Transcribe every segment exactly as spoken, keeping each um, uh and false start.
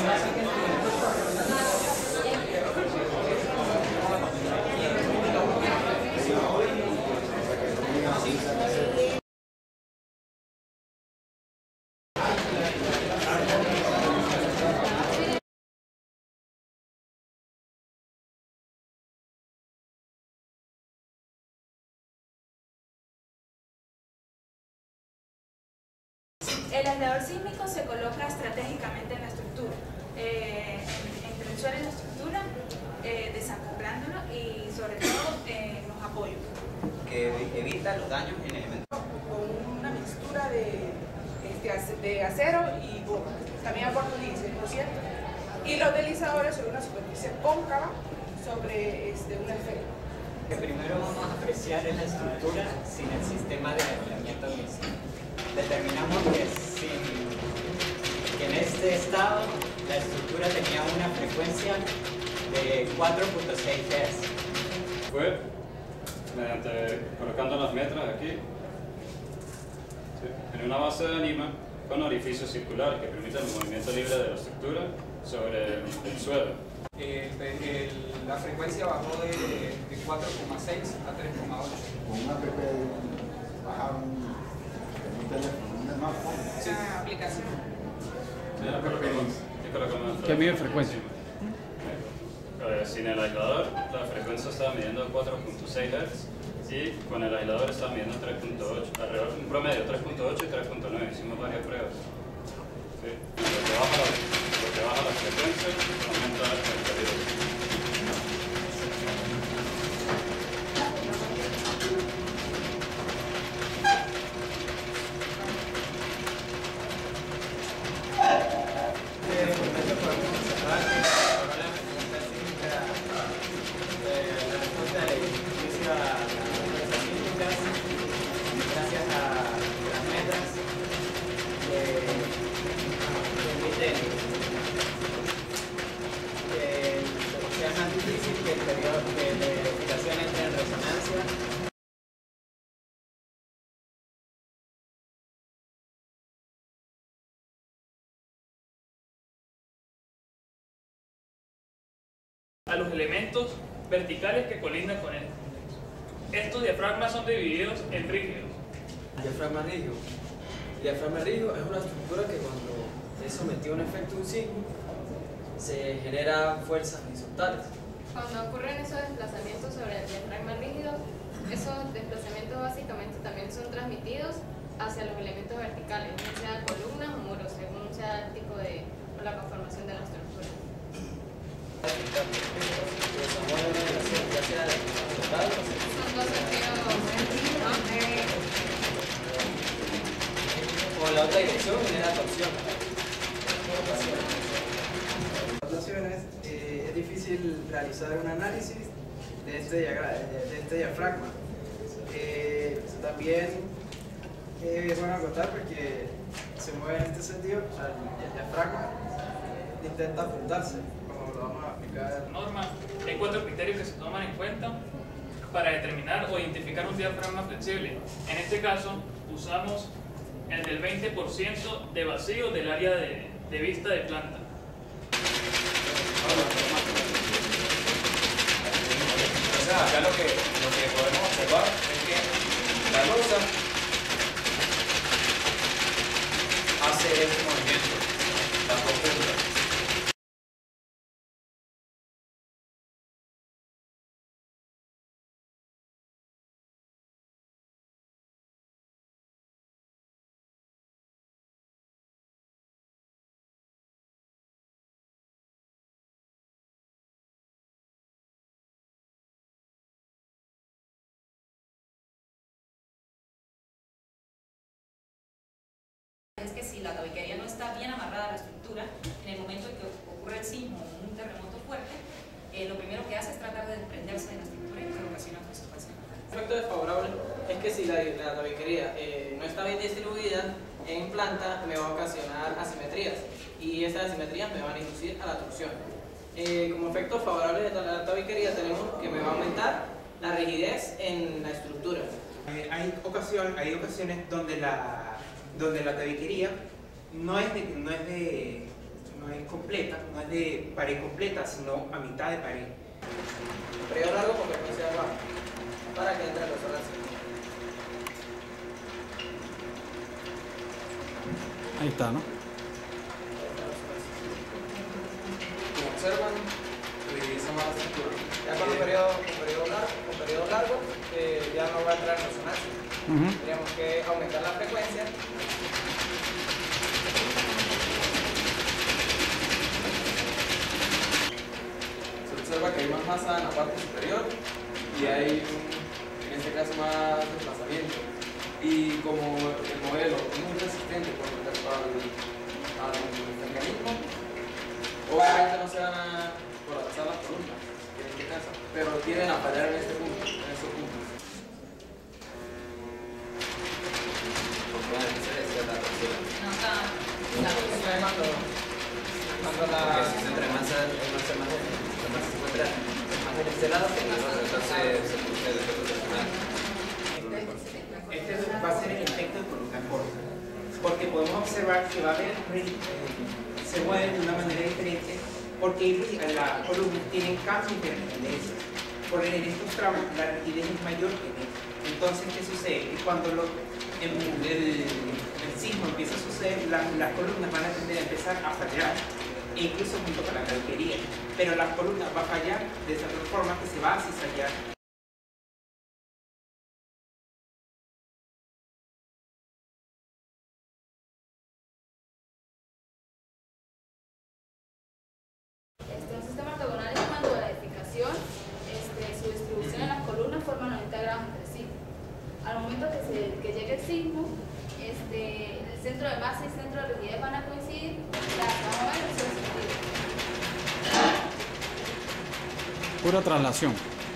El aislador sísmico se coloca estratégicamente en la estructura, eh, entre el suelo y la estructura, eh, desacoplándolo y sobre todo en los apoyos. Que evita los daños en elementos. Con una mixtura de, este, de acero y goma. También aporta un dieciséis por ciento. Y los deslizadores sobre una superficie cóncava sobre este, un esfera. Lo que primero vamos a apreciar es la estructura sin el sistema de aislamiento mismo. Determinamos que, sin, que en este estado la estructura tenía una frecuencia de cuatro punto seis hertz. Fue mediante colocando las metras aquí, ¿sí?, en una base de anima con orificios circulares que permiten el movimiento libre de la estructura sobre el, el suelo. El, el, la frecuencia bajó de, de cuatro coma seis a tres coma ocho. Con una app bajaron un teléfono, un smartphone. Sí. Una aplicación. Sí, la colocamos, y colocamos ¿Qué mide frecuencia? Eh, sin el aislador, la frecuencia estaba midiendo cuatro punto seis hertz y con el aislador estaba midiendo tres punto ocho, alrededor, un promedio tres punto ocho y tres punto nueve. Hicimos varias pruebas. ¿Sí? Lo que baja la, lo que baja la frecuencia aumenta el peligro. A los elementos verticales que colindan con él. Estos diafragmas son divididos en rígidos. Diafragma rígido. Diafragma rígido es una estructura que cuando es sometido a un efecto de un sismo se genera fuerzas horizontales. Cuando ocurren esos desplazamientos sobre el diafragma rígido, esos desplazamientos básicamente también son transmitidos hacia los elementos verticales, ya sea columnas o muros, según sea el tipo de o la conformación de la estructura. Son dos sentidos. O en la otra dirección genera torsión. Eh, es difícil realizar un análisis de este, diagrama, de este diafragma. Eh, también es bueno acotar porque se mueve en este sentido, el diafragma intenta apuntarse, como lo vamos a explicar. Norma, hay cuatro criterios que se toman en cuenta para determinar o identificar un diafragma flexible. En este caso, usamos el del veinte por ciento de vacío del área de, de vista de planta. Entonces acá lo que, lo que podemos observar es que la losa hace este movimiento, la profunda. Es que si la tabiquería no está bien amarrada a la estructura, en el momento en que ocurre el sismo o un terremoto fuerte, eh, lo primero que hace es tratar de desprenderse de la estructura y que ocasiona preocupación. Un efecto desfavorable es que si la, la tabiquería eh, no está bien distribuida en planta, me va a ocasionar asimetrías y esas asimetrías me van a inducir a la torsión. Eh, como efecto favorable de la tabiquería tenemos que me va a aumentar la rigidez en la estructura. Eh, hay, ocasión, hay ocasiones donde la donde la tabiquería no es, de, no, es de, no es completa de pared completa, sino a mitad de pared. Periodo largo con frecuencia baja, para que entre el resonancia. Ahí está, ¿no? Como observan, utiliza más la estructura. Ya con un periodo, con periodo largo, con periodo largo eh, ya no va a entrar en resonancia. Uh-huh. Tendríamos que aumentar la frecuencia. Se observa que hay más masa en la parte superior y hay, en este caso, más desplazamiento. Y como el modelo es muy resistente con respecto al, al mecanismo, obviamente no se van a colapsar las columnas, en este caso, pero tienden a fallar en este punto, en estos puntos. Porque van a hacer es la torsión. No, está. La torsión es cuando, cuando la... Porque si se entra más, más, más, más se encuentra más en este lado, entonces se produce el efecto personal. Este va a ser el efecto de columna corta, porque podemos observar que va a haber, eh, se mueven de una manera diferente, porque las columnas tienen cambios de rigidez. Por en estos tramos la rigidez es mayor que en estos. Entonces, ¿qué sucede? Que cuando lo, el, el, el sismo empieza a suceder, la, las columnas van a tender a empezar a fallar, e incluso junto con la tabiquería. Pero la columna va a fallar de esa forma que se va a cizallar. Este, un sistema ortogonal es cuando la edificación, este, su distribución en las columnas forma noventa grados entre sí. Al momento que, se, que llegue el sismo, este, el centro de masa y el centro de rigidez van a coincidir, la vamos a ver en su sentido. Pura traslación.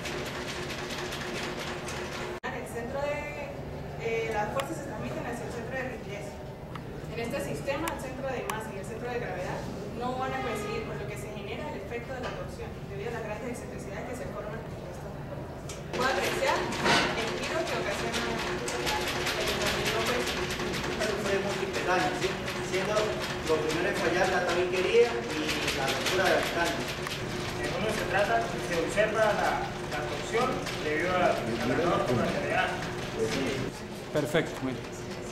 El centro de eh, las fuerzas se transmiten hacia el centro de rigidez. En este sistema, el centro de masa y el centro de gravedad no van a coincidir, por lo que se genera el efecto de la torsión, debido a las grandes excentricidades que se forman en estas formas. Puede apreciar el giro que ocasiona el movimiento. Fue múltiples daños, ¿sí? Siendo lo primero en fallar la tabiquería y la ruptura de las cañas. En uno se trata, se observa la, la torsión debido a, a la nueva gravedad. Perfecto, muy bien.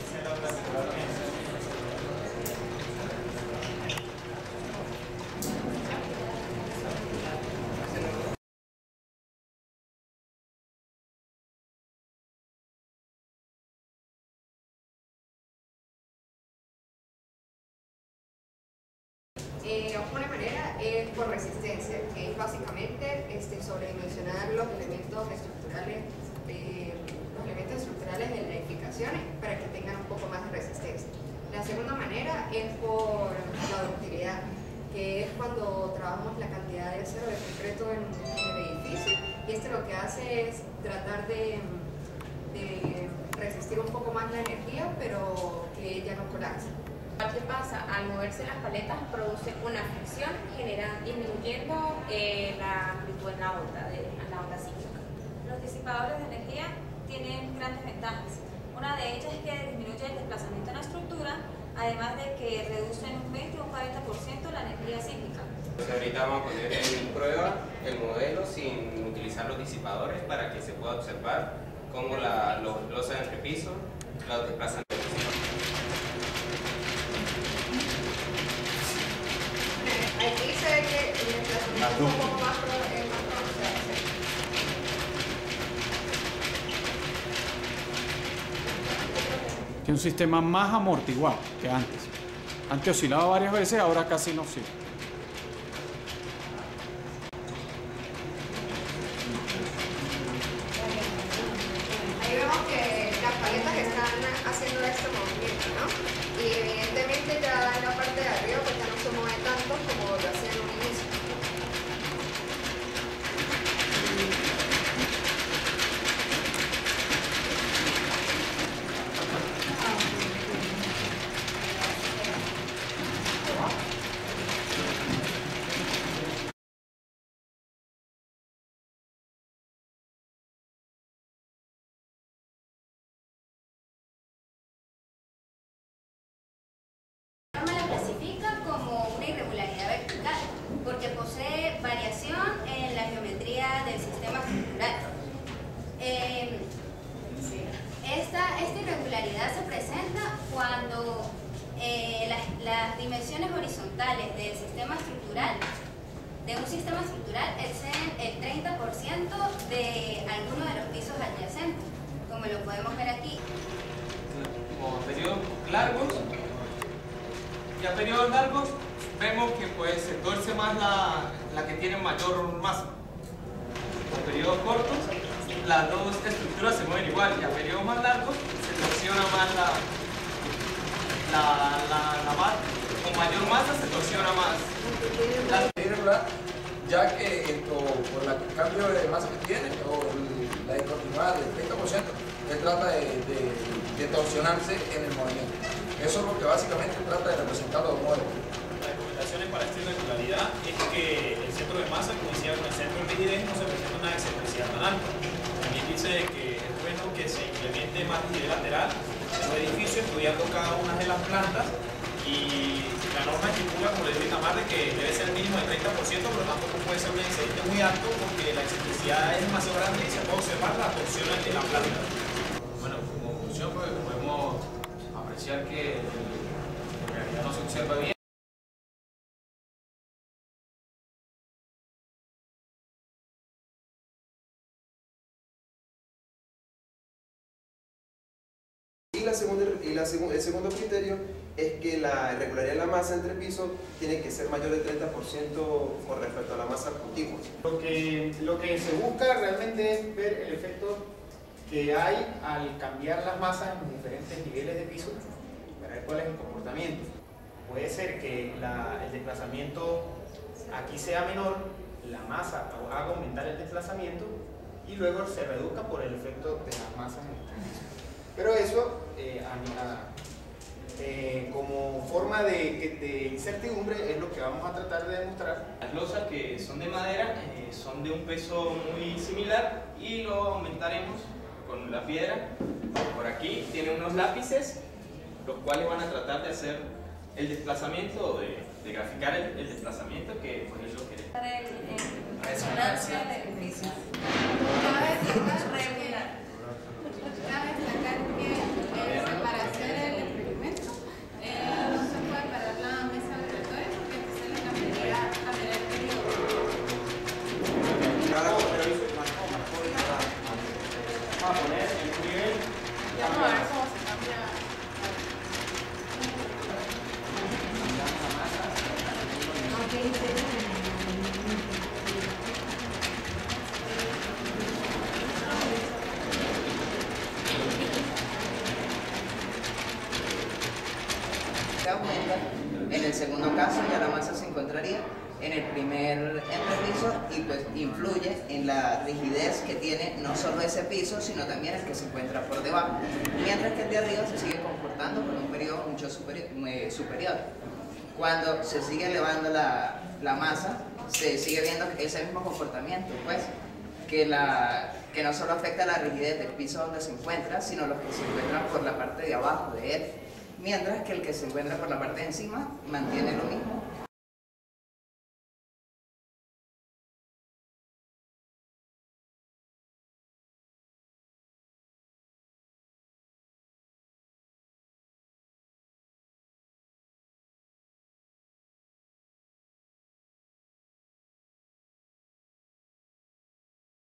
Eh, una manera es por resistencia, que es básicamente este, sobredimensionar los elementos estructurales, eh, los elementos estructurales de las edificaciones para que tengan un poco más de resistencia. La segunda manera es por la ductilidad, que es cuando trabajamos la cantidad de acero de concreto en, en el edificio, y este lo que hace es tratar de, de resistir un poco más la energía, pero que ella no colapse. ¿Qué pasa? Al moverse las paletas produce una fricción, generan, disminuyendo eh, la amplitud en la onda, de, en la onda sísmica. Los disipadores de energía tienen grandes ventajas. Una de ellas es que disminuye el desplazamiento en la estructura, además de que reducen un veinte o un cuarenta por ciento la energía sísmica. Entonces ahorita vamos a poner en prueba el modelo sin utilizar los disipadores para que se pueda observar cómo la, los losas entre pisos los desplazan. Aquí se ve que el desplazamiento es un poco más pronunciado. Tiene un sistema más amortiguado que antes. Antes oscilaba varias veces, ahora casi no oscila. Ahí vemos que las paletas están haciendo este movimiento, ¿no? Y evidentemente ya en la parte de arriba pues ya no se mueve tanto como lo hacían en un inicio. irregularidad se presenta cuando eh, las, las dimensiones horizontales del sistema estructural, de un sistema estructural, exceden el treinta por ciento de alguno de los pisos adyacentes, como lo podemos ver aquí. Como periodos largos, y a periodos largos vemos que pues se torce más la, la que tiene mayor masa. En periodos cortos, las dos estructuras se mueven igual, y a periodos más largos se torsiona más la, la, la, la masa. Con mayor masa se torsiona más. La irregular, ya que esto, por la- el cambio de masa que tiene, o el- la discontinuidad del treinta por ciento, él trata de, de, de torsionarse en el movimiento. Eso es lo que básicamente trata de representar los modelos. Las recomendaciones para esta irregularidad es que el centro de masa coincida con el centro de rigidez y no se presente una excentricidad tan alta. También dice que es bueno que se implemente más rigidez lateral en los edificios, estudiando cada una de las plantas, y la norma estipula, como le dije a Tamar, de que debe ser el mínimo del treinta por ciento, pero tampoco puede ser un excedente muy alto porque la excentricidad es demasiado grande y se puede observar la torsión en la planta. Bueno, como conclusión, pues podemos apreciar que en realidad no se observa bien. Y, la segunda, y la segu- el segundo criterio es que la irregularidad de la masa entre pisos tiene que ser mayor del treinta por ciento con respecto a la masa contigua. Lo que, lo que se busca realmente es ver el efecto que hay al cambiar las masas en los diferentes niveles de piso para ver cuál es el comportamiento. Puede ser que la- el desplazamiento aquí sea menor, la masa haga aumentar el desplazamiento y luego se reduzca por el efecto de las masas en el piso. Pero eso, eh, a- a- eh, como forma de, que- de incertidumbre, es lo que vamos a tratar de demostrar. Las losas, que son de madera, eh, son de un peso muy similar, y lo aumentaremos con la piedra. Por aquí tiene unos lápices, los cuales van a tratar de hacer el desplazamiento, de, de graficar el, el desplazamiento, que pues es lo que Resonancia del edificio. Cabe destacar cabe destacar que eh, para hacer el experimento eh, no se puede parar la mesa vibratoria porque entonces le cambiaría a ver el periodo. Vamos a poner en un nivel. Vamos a ver cómo se cambia. Se aumenta. En el segundo caso ya la masa se encontraría en el primer entrepiso y pues influye en la rigidez que tiene no solo ese piso, sino también el que se encuentra por debajo, mientras que el de arriba se sigue comportando con un periodo mucho superior. eh, superior. Cuando se sigue elevando la, la masa, se sigue viendo ese mismo comportamiento, pues, que, la, que no solo afecta la rigidez del piso donde se encuentra, sino los que se encuentran por la parte de abajo de él, mientras que el que se encuentra por la parte de encima mantiene lo mismo